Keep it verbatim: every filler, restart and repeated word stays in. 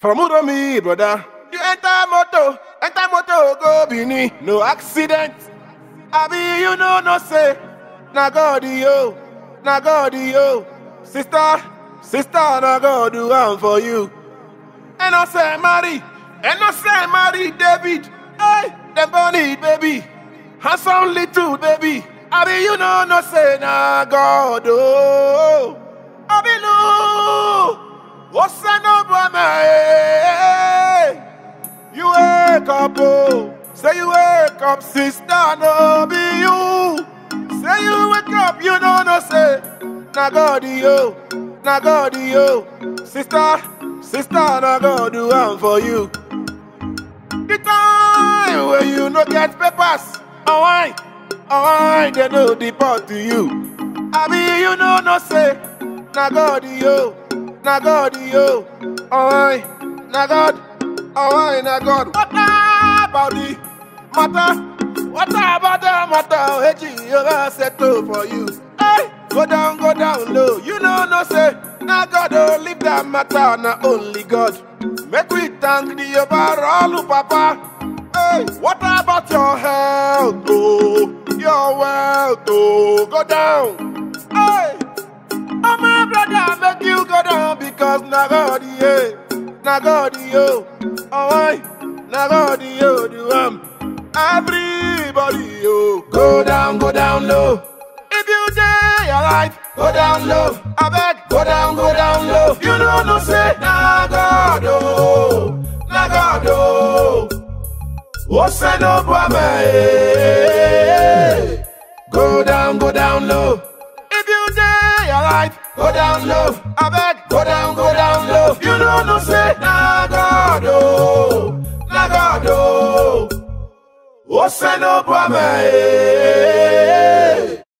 From Uromi, brother. You enter moto, enter moto, go Bini. No accident. Abi, you know, no say. Na God, yo. Na God, yo. Sister, sister, na God do one for you. And I say, Mary. And I say, Mary, David. Hey, the bunny, baby. Handsome little baby. Abi, you know, no say, na God, oh. Abi, no. What's an Obama? You wake up, oh. Say you wake up, sister, no be you. Say you wake up, you know, no say. Na God, yo. Na God, yo. Sister, sister, na God do one for you. The time where you no get papers. Oh, why? Oh, why they no deport to you? I mean, you know, no say. Na God, yo. Na God, yo. Oh, why? Na God. Oh, why? Na God. What about the matter? What about the matter? Hey, Jehovah settle for you. Hey, go down, go down low. You know, no say. Na God, oh, leave that matter. Na only God. Make we thank the overall Papa. Hey, what about your health? Oh, your wealth. Oh, go down. Hey. Oh, my brother, make you go down because na God, yeah, na God, yo. Oh, why? Na God, yo, do um. Everybody, yo, go down, go down low. If you day your life, go down low. I beg, go down, go down low. You know, no say, na God, oh, na God, oh. What's that no problem? Go down, go down low. If you day your life, go down low. I beg, go down, go down low. You know, no say, na God, oh, na God, oh. What's that no problem?